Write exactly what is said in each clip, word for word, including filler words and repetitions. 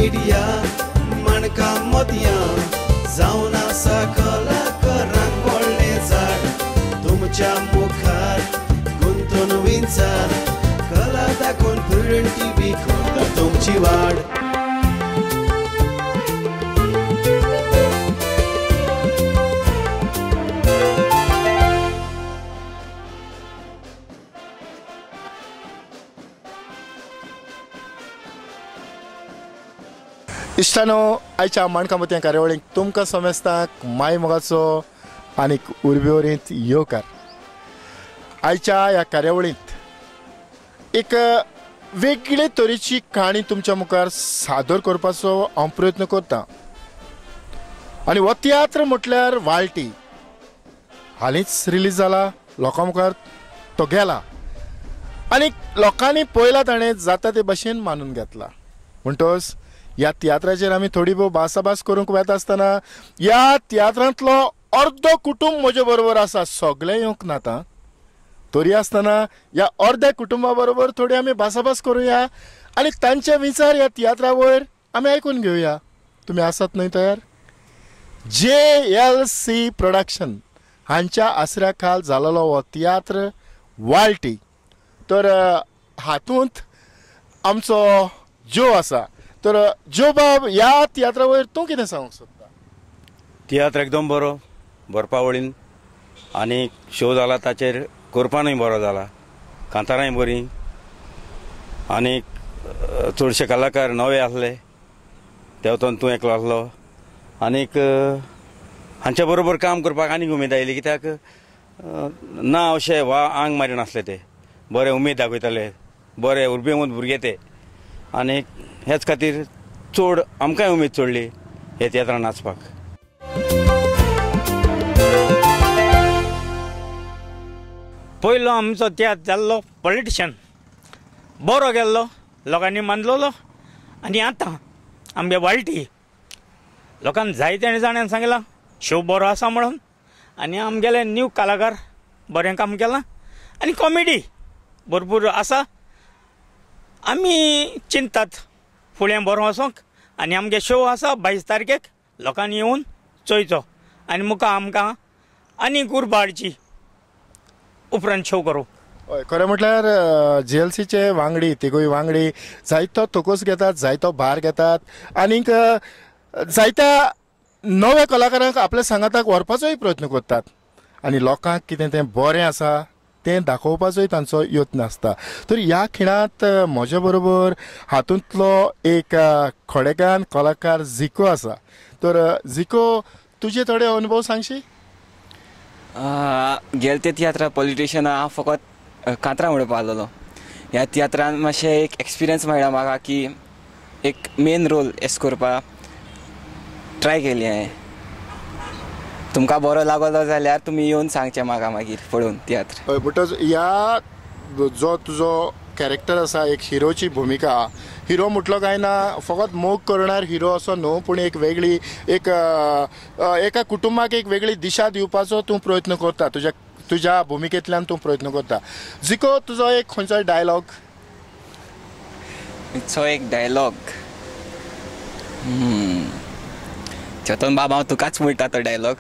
Media मणका मोतयां जावन आसा कलाकारांक व्हडलें झाड तुमच्या मुखार गुंतून विंचार कला दाखोवन प्रुडंट टीव्ही करता तुमची वाड. इश्टानो, आयच्या मणका मोतयां कार्यावळीक तुमकां समेस्तांक माय मोगाचो आनीक उर्बेवरीत येवकार. आयच्या ह्या कार्यावळींत एक वेगळे तरेची काणी तुमच्या मुखार सादर करपाचो हांव प्रयत्न करतां. आनी हो तियात्र म्हटल्यार वाळटी. हालींच रिलीज जाला, लोकां मुखार तो गेला आनी लोकांनी पळयला ताणें जाता ते भाशेन मानून घेतला. म्हणटच ह्या तियात्राचेर आमी थोडी भोव भासाभास करूंक वेता आसतना ह्या तियात्रांतलो अर्दो कुटुंब म्हजे बरोबर आसा. सगळे येवंक नाता तरी आसतना ह्या अर्ध्या कुटुंबा बरोबर थोडी आमी भासाभास करुया आनी तांचे विचार ह्या तियात्रा वयर आमी आयकून घेवया. तुमी आसात न्हय तयार? जे एल सी प्रोडक्शन हांच्या आसऱ्या खाल जालोलो हो तियात्र वाळटी. तर हातूंत आमचो जो आसा. तर जो बाब ह्या तियात्रा वयर तूं कितें सांगूंक सोदता? तियात्र एकदम बरो, बरपावळीन आनी शो जाला ताचेर कोरपानूय बरो जाला, कांतारांय बरी आनी चडशे कलाकार नवे आसले देंवतोन तूं एकलो आसलो आनीक हांच्या बरोबर काम करपाक आनीक उमेद आयली. कित्याक ना अशें वा आंग मारी नासले ते बरे उमेद दाखयताले, बरे उर्बेवंत भुरगे ते आनीक हेच खातीर चड आमकांय उमेद चडली हे तियात्रांत नाचपाक. पयलो आमचो तियात्र जाल्लो पॉलिटिशन बरो गेल्लो, लोकांनी मानलोलो. आनी आतां आमगे वाळटी लोकांनी जायते जाणांनी सांगलां शो बरो आसा म्हणून. आनी आमगेले न्यू कलाकार बरें काम केलां आनी कॉमेडी भरपूर आसा. आमी चिंतात फुडें बरो वचोंक आनी आमगे शो आसा बावीस तारखेक. लोकांनी येवन चोयचो आनी मुखार आमकां आनीक उर्बा हाडची उपरांत शो करूं. हय, खरें म्हटल्यार जीएलसीचे वांगडी तिगूय वांगडी जायतो तोकोस घेतात, जायतो भार घेतात आनीक जायत्या नव्या कलाकारांक आपल्या सांगाताक व्हरपाचोय प्रयत्न करतात आनी लोकांक कितें तें बरें आसा तें दाखोवपाचोय तांचो यत्न आसता. तर ह्या खिणांत म्हजे बरोबर हातूंतलो एक खोडेगान कलाकार झिको आसा. तर झिको, तुजे थोडे अनुभव सांगशी? गेल ते तियात्रा पॉलिटिशन हांव फकत कांतरां म्हणून पावलोलो. ह्या तियात्रान मातशें एक एक्सपिरियन्स मेळ्ळा म्हाका की एक मेन रोल एस करपाक ट्राय केली हांवें. तुमकां बरो लागलो जाल्यार तुमी येवन सांगचें म्हाका मागीर पळोवन तियात्र. हय, बिकॉज ह्या जो तुजो कॅरेक्टर आसा, एक हिरोची भुमिका. हिरो म्हटलो काय ना फकत मोग करणार हिरो असो न्हू, पूण एक वेगळी एक एका कुटुंबाक एक वेगळी दिशा दिवपाचो तूं प्रयत्न करता. तुज्या तुज्या भुमिकेंतल्यान तूं प्रयत्न करता. झिको, तुजो एक खंयचोय डायलॉग? खंयचो एक डायलॉग चेतन बाबा हांव तुकाच म्हणटा तो डायलॉग.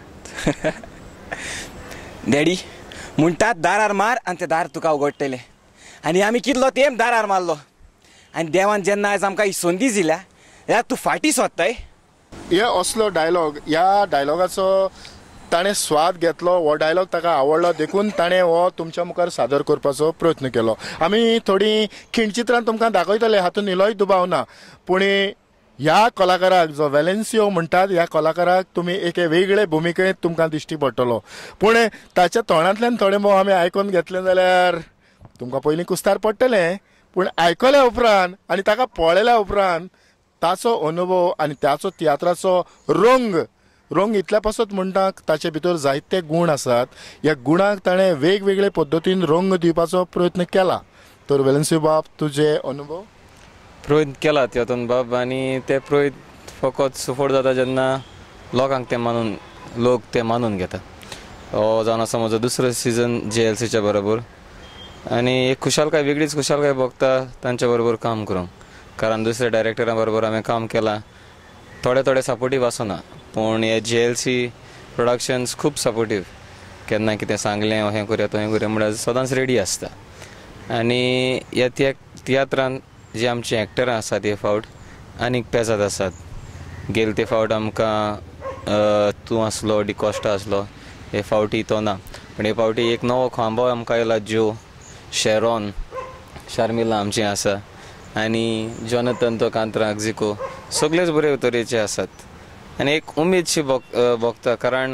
डॅडी म्हणटात दारार मार आनी ते दार तुका उगडटले. आनी आमी कितलो तेंप दारार मारलो आनी देवान जेन्ना आयज आमकां ही संदी दिल्या जाल्यार तूं फाटीं सोदताय. हे असलो डायलॉग, ह्या डायलॉगाचो ताणें स्वाद घेतलो. हो डायलॉग ताका आवडलो देखून ताणें हो तुमच्या मुखार सादर करपाचो प्रयत्न केलो. आमी थोडी खिणचित्रां तुमकां दाखयतले, हातूंत इल्लोय दुबाव ना. पूण ह्या कलाकाराक जो वेलेन्सियो म्हणटात ह्या कलाकाराक तुमी एक वेगळे भुमिकेंत तुमकां दिश्टी पडटलो. पूण ताच्या तोंडांतल्यान थोडे मोव आमी आयकून घेतले जाल्यार तुमकां पयलीं कुस्तार पडटलें. पूण आयकल्या उपरांत आनी ताका पळयल्या उपरांत ताचो अनुभव आनी त्याचो तियात्राचो रंग रंग इतल्या पासत म्हणटा ताचे भितर जायते गूण आसात. ह्या गुणाक ताणें वेगवेगळे पद्दतीन रंग दिवपाचो प्रयत्न केला. तर वेलेन्सियो बाब, तुजे अनुभव? प्रयत्न केला तितून बाब आनी ते प्रयत्न फकत सुफोड जाता जेन्ना लोकांक ते मानून लोक ते मानून घेता. हो जावन आसा म्हजो दुसरो सिजन जेएलसीच्या बरोबर आनी एक खुशालकाय वेगळीच खुशालकाय भोगता तांच्या बरोबर काम करूंक. कारण दुसऱ्या डायरेक्टरा बरोबर हांवें काम केलां थोडे थोडे सपोर्टीव आसना पूण हे जे एल सी प्रोडक्शन्स खूब सपोर्टीव केन्ना कितें सांगलें हें करुया तें करुया म्हणल्यार सदांच रेडी आसता आनी ह्या त्या तियात्रान जे आमचे एक्टरां आसात हे फावट आनीक पेजाद आसात गेल ते फावट आमकां तूं आसलो डिकॉस्टा आसलो हे फावटी तो ना पण हे फावटी एक नवो खांबो आमकां येयला जो शेरोन शर्मिला आमचें आसा आनी जॉनथन तो कांतरां एक्झिको सगळेच बरे तरेचे आसात आनी एक उमेदशी भोगता कारण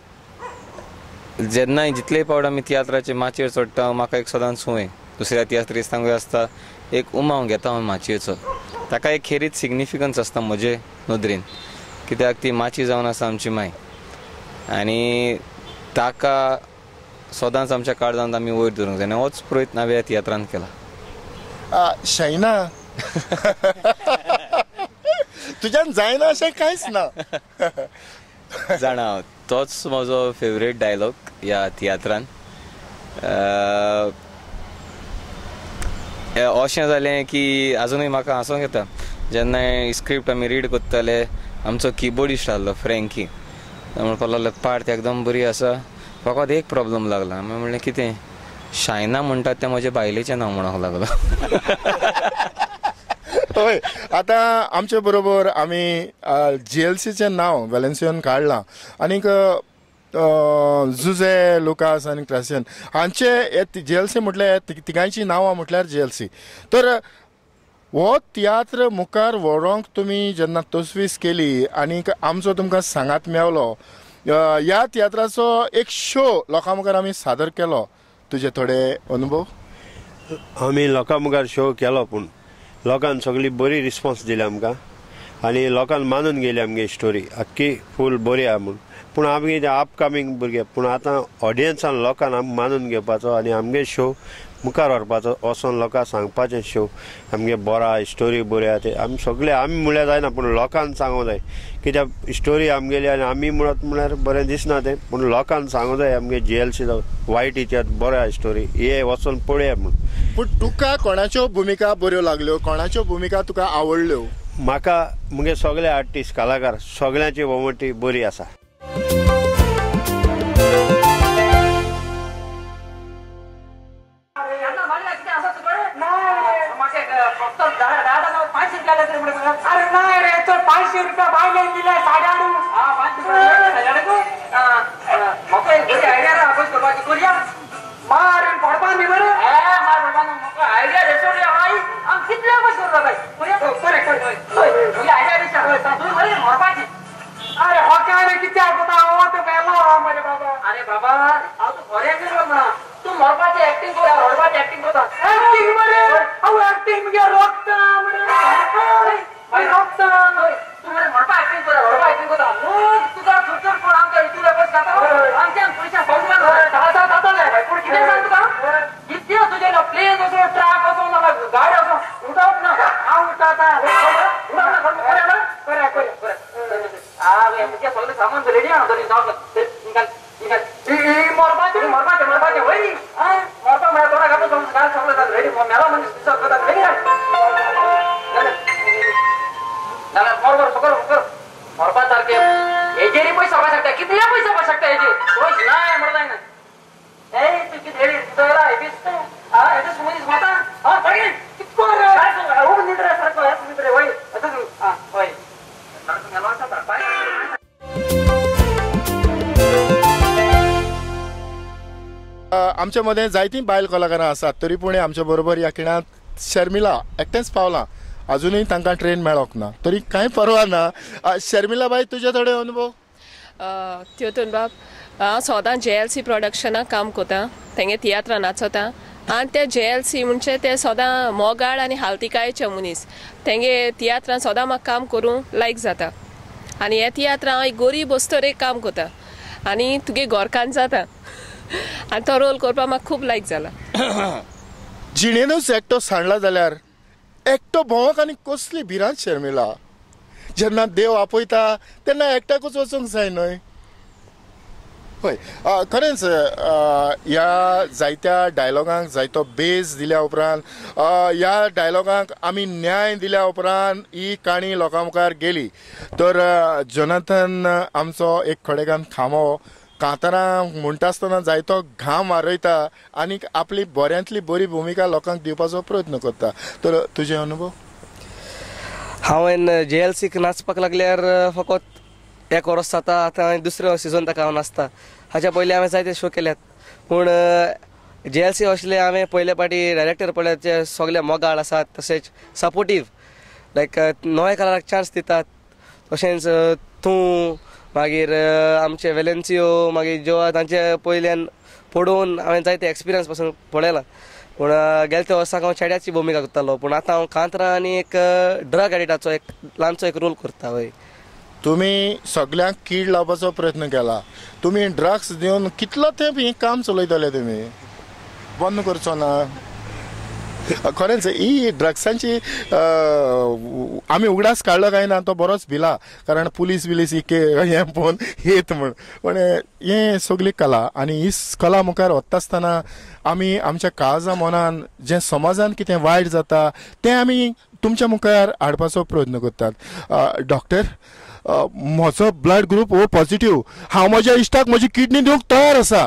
जेन्नाय जितले फावट आमी तियात्राचे माचयेर चडटा म्हाका एक सदांच संवय दुसऱ्या तियात्रिस्तांकूय आसता एक उमाव घेता हांव माचयेचो ताका एक खेरीत सिग्निफिकन्स आसता म्हजे नदरेन कित्याक ती माची जावन आसा आमची माय आनी ताका सदांच आमच्या काळजांत आमी वयर धरूंक जाय आनी होच प्रयत्न हांवें ह्या तियात्रांत केला. शायना तुज्यान जायना अशें कांयच ना जाणा हांव तोच म्हजो फेवरेट डायलॉग ह्या तियात्रान अशें जालें की आजुनूय म्हाका हांसूंक येता जेन्ना स्क्रिप्ट आमी रीड करताले आमचो किबोर्डिस्ट आहलो फ्रँकी म्हणपाक लागलो पार्ट एकदम बरी आसा फकत एक प्रॉब्लम लागला हांवें म्हणलें कितें शायना म्हणटात तें म्हज्या बायलेचें नांव म्हणूंक लागलो. हय आतां आमचे बरोबर आमी जी एल सीचें नांव वेलेन्सियन काडलां आनीक जुझे लुकास आनी क्रासियन हांचे जी एल सी म्हटल्यार तिगांयची नांवां म्हटल्यार जी एल सी तर हो तियात्र मुखार व्हरोंक तुमी जेन्ना तसवीस केली आनीक आमचो तुमकां सांगात मेवलो ह्या तियात्राचो एक शो लोकां मुखार आमी सादर केलो तुजे थोडे अनुभव. आमी लोकां मुखार शो केलो पूण लोकांन सगळी बरी रिस्पॉन्स दिली आमकां आनी लोकांन मानून गेली आमगे स्टोरी आख्खी फूल बरी आहा म्हूण पूण आमगे ते अपकमींग भुरगे पूण आतां ऑडियन्सान लोकांन आमकां मानून घेवपाचो आनी आमगे शो मुखार व्हरपाचो वचोन लोकांक सांगपाचें शो आमगे बरो आहा स्टोरी बरी आहा ते आमी सगळे आमी म्हळ्यार जायना पूण लोकांक सांगूंक जाय कित्याक स्टोरी आमगेली आनी आमी म्हणत म्हळ्यार बरें दिसना तें पूण लोकांक सांगूंक जाय आमगे जी एल सी वायट इतिहास बरो आहा स्टोरी हे वचोन पळया म्हूण. पूण तुका कोणाच्यो भुमिका बऱ्यो लागल्यो कोणाच्यो भुमिका तुका आवडल्यो. म्हाका मुगे सगळे आर्टिस्ट कलाकार सगळ्यांची वमटी बरी आसा. पाचशे रुपया बायले दिले साड्याडू म्हाका एक आयडिया आहा करपाची करूया मारून पडपा न्ही बरें मार पडपा म्हाका आयडिया देसो रे भाई आम कितले पयस करता भाई करूया बरें कर तुजी आयडिया देसा तूं बरें मरपाची अरे हो काय रे कित्या कोता हो तो मेलो मरे बाबा अरे बाबा हांव तूं खरें केलो म्हणा तूं मरपाची एक्टिंग कर रडपाची एक्टिंग करता एक्टिंग मरे हांव एक्टिंग मगे रोखता मरे रोखता तूं मरे मरपा एक्टिंग कर रडपा एक्टिंग करता मग तुका थरथर कोण आमकां इतले पयस जाता आमच्यान पयशा भोगमान धा धा जाताले भाई पूण कितें सांग तुका कितें तुजे प्लेन असो ट्रक असो नाल्या गाडी असो उडप ना हांव उडटा उडप ना खरें ना बरें बरें बरें आवे म्हणजे सगळं सामान रेडी आहा तरी जाऊ निकाल निकाल मरपाचे मरपाचे मरपाचे वय मरपा मला थोडा घाटो समज काय सगळं रेडी मेला म्हणजे दिसत करतात रेडी नाल्या बरोबर सगळं कर मरपा सारखे हेजेरी पैसा पास शकता कितले पैसा पास शकता हेजे रोज नाही म्हणत ना ए तू किती रेडी तुला हे दिसतो हा हे समज माता हा सगळे कितको रे काय हो निद्रा सारखं आहे तुम्ही रे वय आता हा वय आमच्या मध्ये जायतीं बायल कलाकारां आसात तरी पूण आमच्या बरोबर ह्या खिणांत शर्मिला एकटेंच पावलां अजुनूय तांकां ट्रेन मेळोंक ना तरी कांय परवा ना. शर्मिला बाई तुजे थोडे अनुभव. त्योतून बाब हांव सोदां जे एल सी प्रोडक्शनाक काम कोता तेंगे तियात्रां नाचोता आनी ते जे एल सी म्हणजे ते सोदां मोगाळ आनी हालतिकायेचे मनीस तेंगे तियात्रां सोदां म्हाका काम करूंक लायक जाता आनी हे तियात्रां हांव एक गरीब बसतर एक काम कोता आनी तुगे गोरकान जाता आनी तो रोल करपाक म्हाका खूब लायक जाला. जिणेनूच एकटो सांडला जाल्यार एकटो भोंवक आनी कसली भिरांत शर्मिला जेन्ना देव आपयता तेन्ना एकट्याकूच वचूंक जाय न्हय. हय खरेंच ह्या जायत्या डायलॉगांक जायतो बेस दिल्या उपरांत ह्या डायलॉगांक आमी न्याय दिल्या उपरांत ही काणी लोकां मुखार गेली तर जोनाथन आमचो एक खोडेगांव खांबो कांतारां म्हणटा आसतना जायतो घाम मारयता आनी आपली बऱ्यांतली बरी भुमिका लोकांक दिवपाचो प्रयत्न करता तर तुजे अनुभव हांवें जे एल सीक नाचपाक लागल्यार फकत एक वर्स जाता आतां दुसरो सिजन ताका हांव नाचता हाच्या पयलीं हांवें जायते शो केल्यात पूण जे एल सी असले हांवें पयले फावटी डायरेक्टर पळयल्यात जे सगळे मोगाळ आसात तशेंच सपोर्टीव लायक नवे कलाकाराक चान्स दितात तशेंच तूं मागीर आमचे वेलेन्सियो मागीर जो तांचे पयल्यान पडोवन हांवें जायते एक्सपिरियन्स पासून पळयला पूण गेल्या त्या वर्साक हांव चेड्याची भुमिका करतालो पूण आतां हांव कांतरां आनी एक ड्रग एडिक्टाचो एक ल्हानसो एक रोल करता वय तुमी सगळ्यांक कीड लावपाचो प्रयत्न केला तुमी ड्रग्स दिवन कितलो तेंप हें काम चलयतले तुमी बंद करचो ना खरेंच ही ड्रग्सांची आमी उगडास काडलो काय ना तो बरोच भिला कारण पुलीस बिलीस ही हें पळोवन येत म्हण पण हें सगळी कला आनी ही कला मुखार वता आसतना आमी आमच्या काळजा मनान जें समाजान कितें वायट जाता तें आमी तुमच्या मुखार हाडपाचो प्रयत्न करतात डॉक्टर म्हजो ब्लड ग्रुप ओ पॉझिटिव्ह हांव म्हज्या इश्टाक म्हजी किडनी दिवंक तयार आसा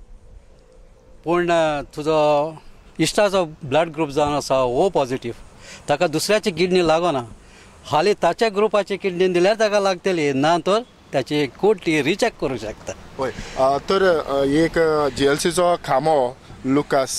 पूण तुजो इश्टाचो ब्लड ग्रुप जावन आसा ओ पॉझिटिव्ह ताका दुसऱ्याची किडनी लागना हाली ताच्या ग्रुपाची किडनी दिल्यार ताका लागतली ना तर त्याची कोट ती रिचेक करूंक शकता हय तर एक जे एल सीचो खांबो लुकास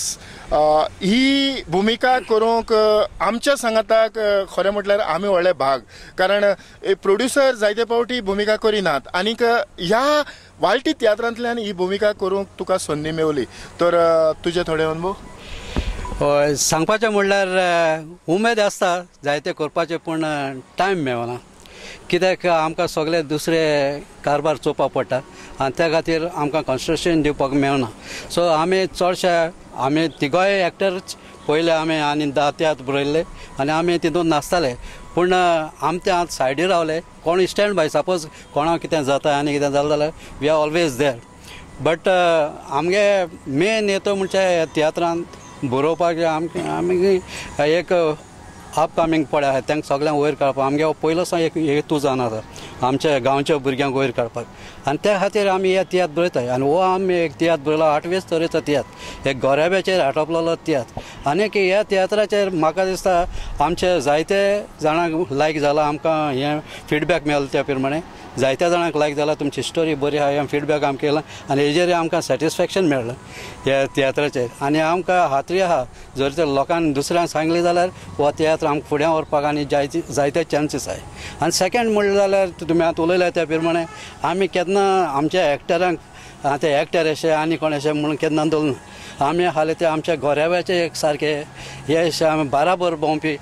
ही भुमिका करूंक आमच्या सांगाताक खरें म्हटल्यार आमी व्हडले भाग कारण प्रोड्युसर जायते फावटी भुमिका करिनात आनीक ह्या वाळटी तियात्रांतल्यान ही भुमिका करूंक तुका संदी मेवली तर तुजे थोडे अनुभव हय सांगपाचें म्हणल्यार उमेद आसता जायते करपाचें पूण टायम मेळना कित्याक आमकां सगळे दुसरे कारबार चोवपाक पडटा आनी त्या खातीर आमकां कॉन्सन्ट्रेशन दिवपाक मेळना सो आमी चडशे आमी तिगोय एक्टर्स पयले आमी आनी धा तियात्र बरयल्ले आनी आमी तितून नाचताले पूण आमी ते आतां सायडीर रावले कोण स्टँड बाय सपोज कोणाक कितें जाता आनी कितें जालें जाल्यार we are always there but आमगे मेन येतो म्हणजे तियात्रांत बरोवपाक आमकां आमी एक अपकमींग पळय आसा तांकां सगळ्यांक वयर काडपाक आमगे पयलोसान एक हेतू जावन आसा आमच्या गांवच्या भुरग्यांक वयर काडपाक आनी त्या खातीर आमी हे तियात्र बरयताय आनी हो आमी एक तियात्र बरयलो आठवेच तरेचो तियात्र एक गोऱ्याब्याचेर आटोपलेलो तियात्र आनीक ह्या तियात्राचेर म्हाका दिसता आमचे जायते जाणांक लायक जाला आमकां हें फिडबॅक मेळ्ळो त्या प्रमाणे जायत्या जाणांक लायक जाला तुमची स्टोरी बरी आहा हें फिडबॅक आमकां केलां आनी हेजेर आमकां सॅटिस्फॅक्शन मेळ्ळें ह्या तियात्राचेर आनी आमकां खात्री आहा जर तर लोकांक दुसऱ्यांक सांगलें जाल्यार हो तियात्र आमकां फुडें व्हरपाक आनी जायते जायते चान्सीस आहाय आनी सेकेंड म्हणलें जाल्यार तुमी आतां उलयल्या त्या प्रमाणे आमी केन्ना आमच्या एक्टरांक आतां एक्टर अशें आनी कोण अशें म्हणून केन्ना दवरना आमी हालीं ते आमच्या गोऱ्याव्याचे एक सारके हे अशें आमी बाराबर भोंवपी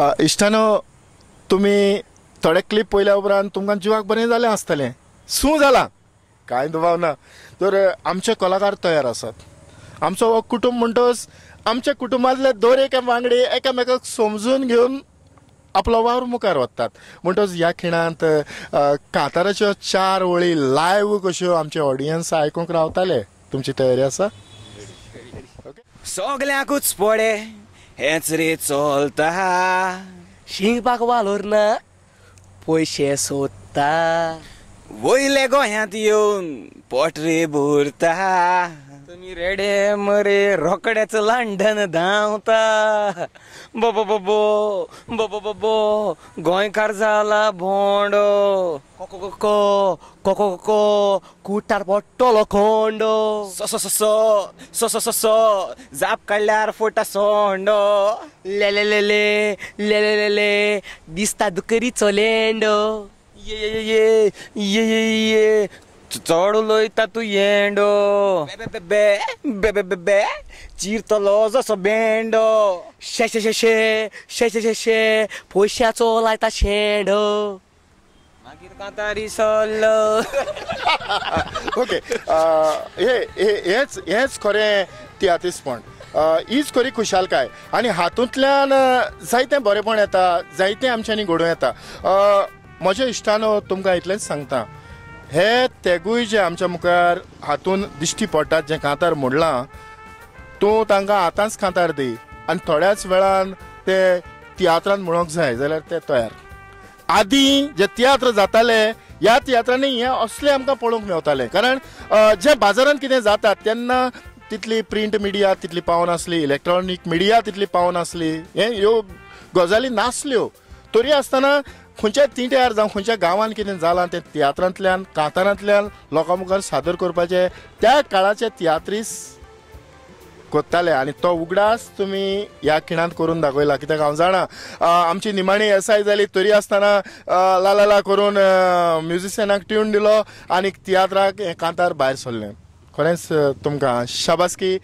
इश्टानो तुम्ही थोडे क्लिप पळयल्या उपरांत तुमकां जिवाक बरें जालें आसतलें सू जाला कांय दुबाव ना तर आमचे कलाकार तयार आसात आमचो हो कुटुंब म्हणटच आमच्या कुटुंबांतले दोन एक वांगडी एकामेकाक समजून घेवन आपलो वावर मुखार व्हरतात म्हणटच ह्या खिणांत कांताराच्यो चार वळी लायव्ह कश्यो आमचे ऑडियन्स आयकूंक रावताले तुमची तयारी आसा सगळ्याकूच पडे हेच रे चलता शिंगपाक वालोर ना पयशे सोदता वयले गोंयांत येवन पोटरे भरता तुमी रेडे मरे रोकडेच लंडन धांवता बाबा बाबो बाबा बाबो गोंयकार जाला भोंडो कोको कोको कोको कोको कुटार पडटलो खोंडो सो सो सो सो सो सो सो जाप काडल्यार फोटा सोंडो ले ले ले ले ले ले ले ले दिसता दुकरी चोलेंडो ये ये ये ये ये ये चड उलयता तूं येंडो बे बे बे बे बे बे चिरतलो जसो बेंडो शे शे शे शे शे शे शे शे पयशाचो लायता शेंडो मागीर कांतारी सल्लो ओके हे हेच हेच खरें तियात्रीसपण हीच खरी खुशालकाय आनी हातूंतल्यान जायतें बरेंपण येता जायतें आमच्यांनी घडोवन येता म्हज्या इश्टानो तुमकां इतलेंच सांगता हे तेगूय जे आमच्या मुखार हातून दिश्टी पडटात जे कांतार मोडलां तूं तांकां आतांच कांतार दी आनी थोड्याच वेळान ते तियात्रांत म्हणूंक जाय जाल्यार ते तयार आदीं जे तियात्र जाताले ह्या तियात्रांनी हे असले आमकां पळोवंक मेवताले कारण जे बाजारांत कितें जाता तेन्ना तितली प्रिंट मिडिया तितली पावून आसली इलेक्ट्रॉनीक मिडिया तितली पावून आसली हे ह्यो गजाली नासल्यो तरी आसतना खंयच्याय तिट्यार जावं खंयच्या गांवांत कितें जालां तें तियात्रांतल्यान कांतारांतल्यान लोकां मुखार सादर करपाचें त्या काळाचे तियात्रीस कोत्ताले आनी तो उगडास तुमी ह्या खिणांत करून दाखयला कित्याक हांव जाणा आमची निमाणी एसाय जाली तरी आसतना ला ला ला करून म्युजिशियनाक ट्यून दिलो आनी तियात्राक हें कांतार भायर सरलें खरेंच तुमकां शाबासकी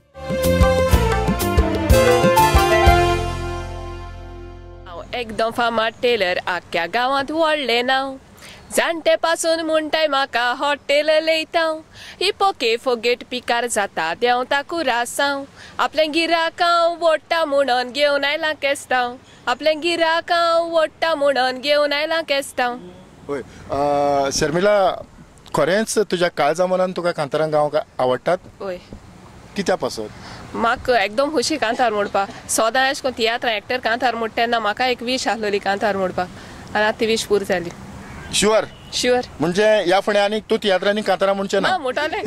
एकदम फामाद टेलर आख्या गांवांत व्हडलें नांव जाणटे पासून म्हणटाय म्हाका हॉटेल लयतां ही पोके फोगेट पिकार जाता देंव ताकू रासांव आपल्या गिराकांव वोडटा म्हणून घेवन आयलां केस्तांव आपल्या गिराकांव वोडटा म्हणून घेवन आयलां केस्तांव होय शर्मिला खरेंच तुज्या काळजा मनान तुका कांतारां गावंक आवडटात होय कित्या पासून म्हाका एकदम खुशी कांतार म्हणपाक सोदां अशें करून तियात्र एक्टर कांतार म्हणटा तेन्ना म्हाका एक वीश आहलोली कांतार म्हणपाक आनी आतां ती वीश पूर जाली शुअर शुअर म्हणजे ह्या फुडें आनी तूं तियात्रांनी कांतारां म्हणचें ना म्हणटलें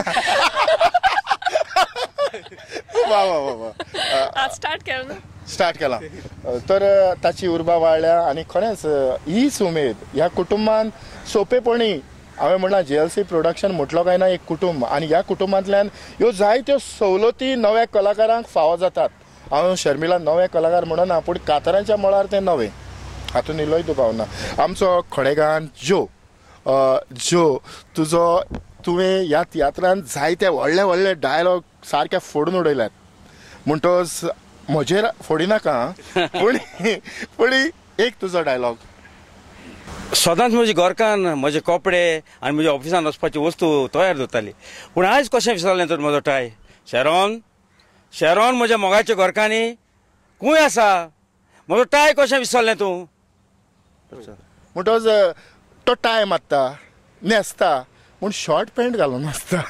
वा वा वा वा आज स्टार्ट केलें न्हू स्टार्ट केलां तर ताची उर्बा वाडल्या आनी खरेंच हीच उमेद ह्या कुटुंबान सोंपेपणी हांवें म्हणलां जे एल सी प्रोडक्शन म्हटलो काय ना एक कुटुंब आनी ह्या कुटुंबांतल्यान ह्यो जायत्यो सवलती नव्या कलाकारांक फावो जातात हांव शर्मिला नवे कलाकार म्हणना पूण कांतारांच्या मळार ते नवे हातून इल्लोय दुबाव ना आमचो खडेगांव जो जो तुजो तुवें ह्या तियात्रांत जायते व्हडले व्हडले डायलॉग सारके फोडून उडयल्यात म्हणटच म्हजेर फोडिनाका पूण पूण एक तुजो डायलॉग सदांच म्हज्या घरकान म्हजे कपडे आनी म्हज्या ऑफिसान वचपाची वस्तू तयार दवरताली पूण आयज कशें विसरलें तर म्हजो टाय शेरोन शेरोन म्हज्या मोगाच्या घरकांनी खूंय आसा म्हजो टाय कशें विसरलें तूं म्हणटच तो टाय मारता न्हेसता पूण शॉर्ट पॅन्ट घालून आसता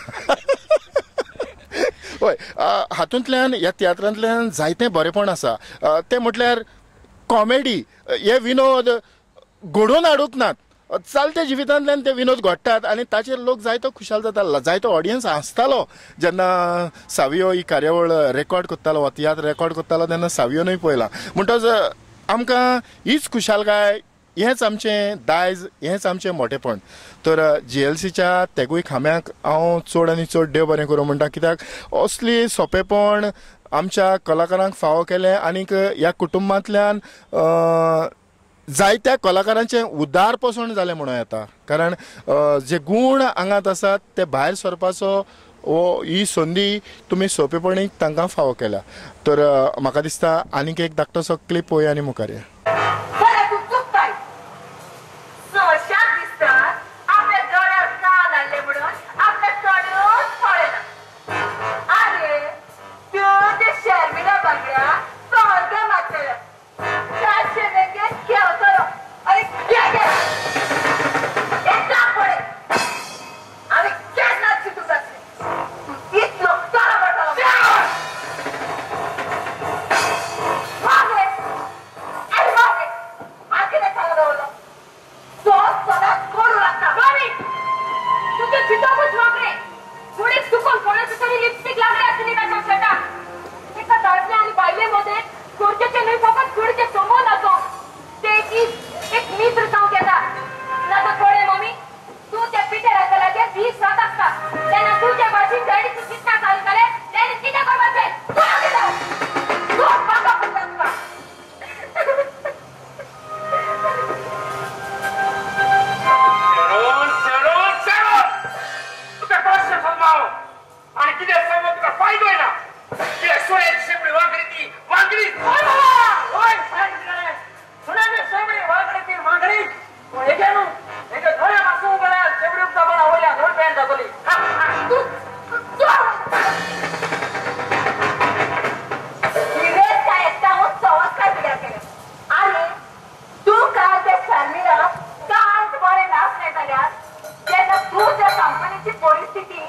हय हातूंतल्यान ह्या तियात्रांतल्यान जायतें बरेंपण आसा तें म्हटल्यार कॉमेडी हे विनोद घडोवन हाडूंक नात चलत्या जिवितांतल्यान ते विनोद घडटात आनी ताचेर लोक जायतो खुशाल जाता जायतो ऑडियन्स आसतालो जेन्ना सावियो ही कार्यावळ रेकॉर्ड करतालो वा तियात्र रेकॉर्ड करतालो तेन्ना सावियोनूय पळयलां म्हणटच आमकां हीच खुशालकाय हेंच आमचें दायज हेंच आमचें मोठेपण तर जी एल सीच्या तेगूय खांब्याक हांव चड आनी चड देव बरें करूं म्हणटा कित्याक असली सोंपेपण आमच्या कलाकारांक फावो केलें आनीक ह्या कुटुंबांतल्यान जायत्या कलाकारांचें उदार पसण जालें म्हणूं येता कारण जे गूण हांगात आसात ते भायर सरपाचो वो ही संदी तुमी सोंपेपणी तांकां फावो केल्या तर म्हाका दिसता आनीक एक धाकटोसो क्लिप पळोवया आनी मुखार या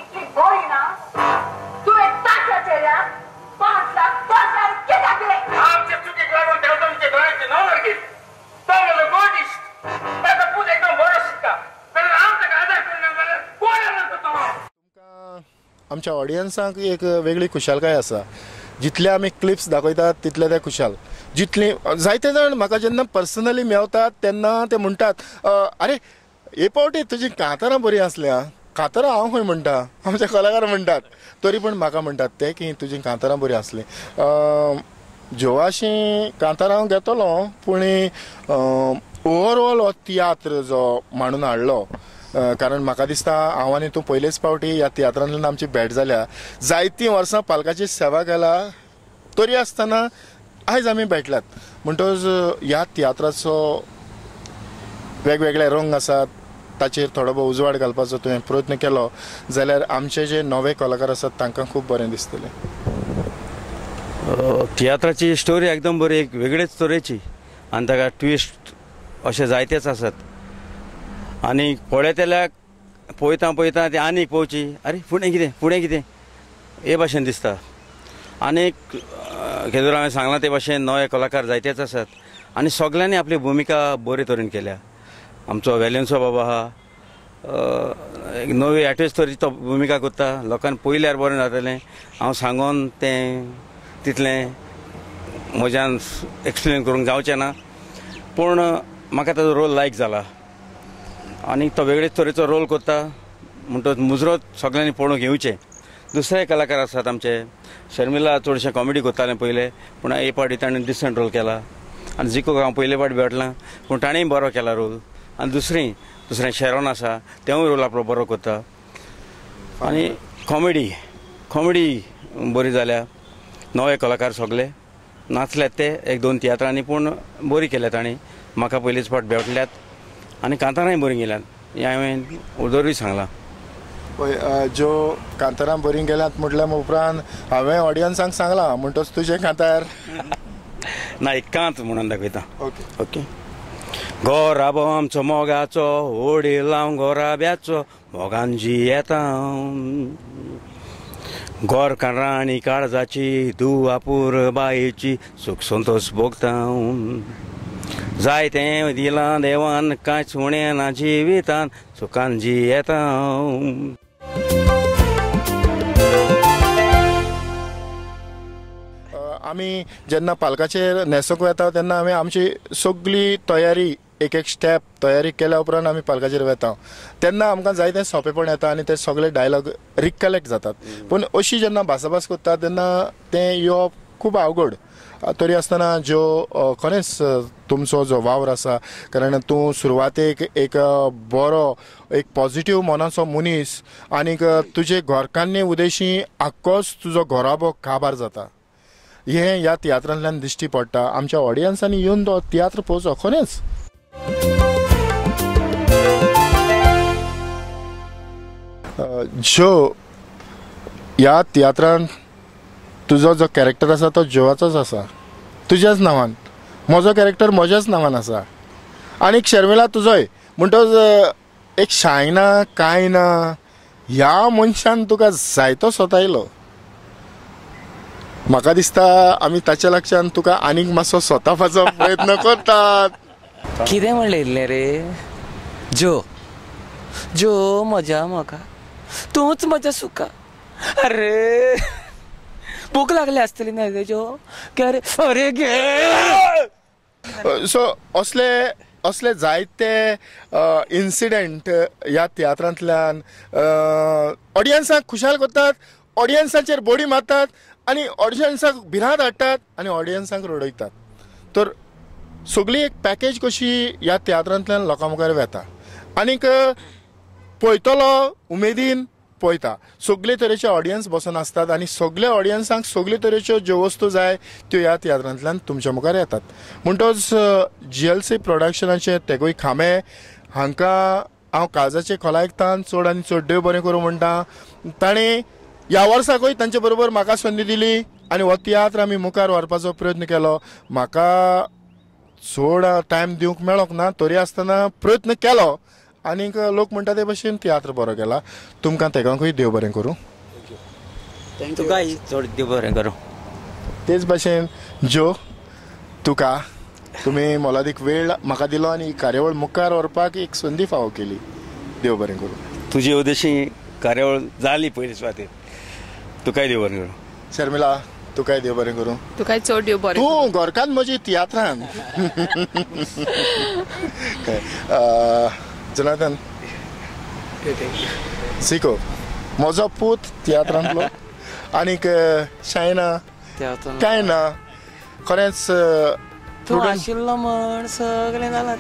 इतली बरी ना तुवें ताच्या चेड्याक पांच लाख दस लाख कित्याक दिले आमचे चुकीक लागून देवतांचे दोळ्यांचे नंबर घेत तो म्हजो गोटिश्ट ताचो पूत एकदम बरो शिकता जाल्यार हांव ताका आदार करिना जाल्यार कोण आदार करता आमच्या ऑडियन्सांक एक वेगळी खुशालकाय आसा जितले आमी क्लिप्स दाखयतात तितले ते खुशाल जितले जायते जाण म्हाका जेन्ना पर्सनली मेवतात तेन्ना ते म्हणटात आरे हे पावटी तुजी कांतारां बरी आसल्या कांतारां हांव खंय म्हणटा आमचे कलाकार म्हणटात तरी पूण म्हाका म्हणटात ते की तुजी कांतारां बरी आसली जोवाशी कांतारां हांव घेतलो पूण ओवरऑल हो तियात्र जो मांडून हाडलो कारण म्हाका दिसता हांव आनी तूं पयलेच फावटी ह्या तियात्रांतल्यान आमची भेट जाल्या जायतीं वर्सां पालकाची सेवा केला तरी आसतना आयज आमी भेटल्यात म्हणटच ह्या तियात्राचो वेगवेगळे रंग आसात ताचेर थोडो भोव उजवाड घालपाचो तुवें प्रयत्न केलो जाल्यार आमचे जे नवे कलाकार आसात तांकां खूब बरें दिसतलें तियात्राची स्टोरी एकदम बरी एक वेगळेच तरेची आनी ताका ट्विस्ट अशे जायतेच आसात आनी पळयत जाल्यार पळयता पळयता ते आनीक पळोवची अरे फुडें कितें फुडें कितें हे भाशेन दिसता आनीक केदूर हांवें सांगलां ते भाशेन नवे कलाकार जायतेच आसात आनी सगळ्यांनी आपली भुमिका बरे तरेन केल्या आमचो वेलेन्सो बाबा आहा एक नवी आर्टिस्ट तरी तो भुमिका करता लोकांनी पयल्यार बरें जातलें हांव सांगून तें तितलें म्हज्यान एक्सप्लेन करूंक जावचें ना पूण म्हाका ताजो रोल लायक जाला आनी तो वेगळेच तरेचो रोल करता म्हणटच मुजरत सगळ्यांनी पळोवंक घेवचें दुसरे कलाकार आसात आमचे शर्मिला चडशें कॉमेडी करतालें पयलें पूण हे फावटी ताणें डिसंट रोल केला आनी जिको हांव पयले फावटी भेटलां पूण ताणेंय बरो केला रोल आनी दुसरी दुसरें शेरोन आसा तेवूय रोल आपलो बरो करता आनी कॉमेडी कॉमेडी बरी जाल्या नवे कलाकार सगळे नाचल्यात ते एक दोन तियात्रांनी पूण बरी केल्या तांणी म्हाका पयलींच फावट भेटल्यात आनी कांतारांय बरी गेल्यात हें हांवें उदरूय सांगलां पळय ज्यो कांतारां बरी गेल्यात म्हटल्या उपरांत हांवें ऑडियन्सांक सांगलां म्हणटच तुजें कांतार ना एक कांत म्हणून दाखयता ओके ओके घोराबो आमचो मोगाचो ओडी लावन घोराब्याचो मोगांजी येता घोर राणी काळजाची दुवापूर बायेची सुख संतोष भोगता जायतें दिलां देवान कांयच उणें ना जिवितान सुखान जी येता आमी जेन्ना पालकाचेर न्हेसोंक वेता तेन्ना आमी आमची सगळी तयारी एक एक स्टेप तयारी केल्या उपरांत आमी पालकाचेर वेता तेन्ना आमकां जायतें सोंपेपण येता आनी ते सगळे डायलॉग रिकलेक्ट जातात पूण अशी जेन्ना भासाभास करता तेन्ना तें येवप खूब अवघड तरी आसतना ज्यो खरेंच तुमचो जो वावर आसा कारण तूं सुरवातेक एक बरो एक पॉझिटीव मनाचो मनीस आनीक तुजे घरकान्नी उदेशी आख्खोच तुजो घोराबो काबार जाता हें ह्या तियात्रांतल्यान दिश्टी पडटा आमच्या ऑडियन्सांनी येवन तो तियात्र पळोवचो खरेंच ज्यो ह्या तियात्रांत तुजो जो कॅरेक्टर आसा तो जोवाचोच आसा तुज्याच नांवान म्हजो कॅरेक्टर म्हज्याच नांवान आसा आनीक शर्मिला तुजोय म्हणटच एक शाय ना कांय ना ह्या मनशान तुका जायतो स्वतायलो म्हाका दिसता आमी ताच्या लागच्यान तुका आनीक मातसो स्वतापाचो प्रयत्न करतात कितें म्हणलें रे जो जो म्हज्या म्हाका तूंच म्हज्या सुका अरे भूक लागली आसतली ना रे जो अरे अरे गे सो असले असले जायते इन्सिडेंट ह्या तियात्रांतल्यान ऑडियन्साक खुशाल करतात ऑडियन्साचेर बोडी मारतात आनी ऑडियन्साक भिरांत हाडटात आनी ऑडियन्सांक रडयतात तर सगळी एक पॅकेज कशी ह्या तियात्रांतल्यान लोकां मुखार वेता आनीक पळयतलो उमेदीन पळयता सगळे तरेचे ऑडियन्स बसून आसतात आनी सगळे ऑडियन्सांक सगळे तरेच्यो ज्यो वस्तू जाय त्यो ह्या तियात्रांतल्यान तुमच्या मुखार येतात म्हणटच जी एल सी प्रोडक्शनाचे तेगूय खांबे हांकां हांव काळजाचे खोलायकतान चड आनी चड देव बरें करूं म्हणटा ताणें ह्या वर्साकूय तांचे बरोबर म्हाका संदी दिली आनी हो तियात्र आमी मुखार व्हरपाचो प्रयत्न केलो म्हाका चड टायम दिवंक मेळोंक ना तरी आसतना प्रयत्न केलो आनीक लोक म्हणटा ते भशेन तियात्र बरो केला तुमकां तेगांकूय देव बरें करूं तुकाय चड देव बरें करूं तेच भशेन जो तुका तुमी मोलादीक वेळ म्हाका दिलो आनी ही कार्यावळ मुखार व्हरपाक एक संदी फावो केली देव बरें करूं तुजी उद्देशी कार्यावळ जाली पयले सुवातेर तुकाय देव बरें करूं शर्मिला तुकाय देव बरें करूं तुकाय चड देव बरें तूं गोरकान म्हजी तियात्रान जनार्दन सिको म्हजो पूत तियात्रांतलो आनीक शायना काय ना खरेंच आशिल्लो म्हण सगळें जालां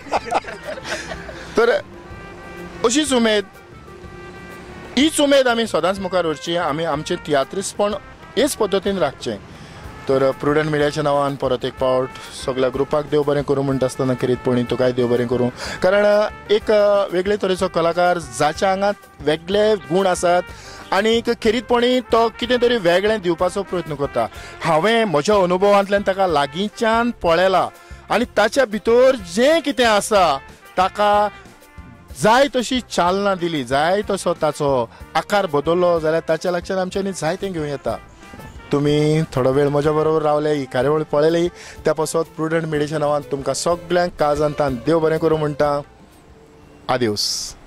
तर अशीच उमेद हीच उमेद आमी सदांच मुखार व्हरची आमी आमचें तियात्रीसपण हेच पद्दतीन राखचें तर प्रुडंट मिडियाच्या नांवान परत एक फावट सगळ्या ग्रुपाक देव बरें करूं म्हणटा आसतना खेरीतपणी तुकाय देव बरें करूं कारण एक वेगळे तरेचो कलाकार जाच्या आंगांत वेगळे गूण आसात आनी खेरीतपणी तो कितें तरी वेगळें दिवपाचो प्रयत्न करता हांवें म्हज्या अनुभवांतल्यान ताका लागींच्यान पळयलां आनी ताच्या भितर जें कितें आसा ताका जाय तशी चालना दिली जाय तसो ताचो आकार बदललो जाल्यार ताच्या लक्षांत आमच्यांनी जायतें घेवं येता तुमी थोडो वेळ म्हज्या बरोबर रावले ही कार्यावळ पळयली त्या पासत प्रुडंट मिडियाच्या नांवान तुमकां सगळ्यांक काळजांतान देव बरें करूं म्हणटा आदिवस.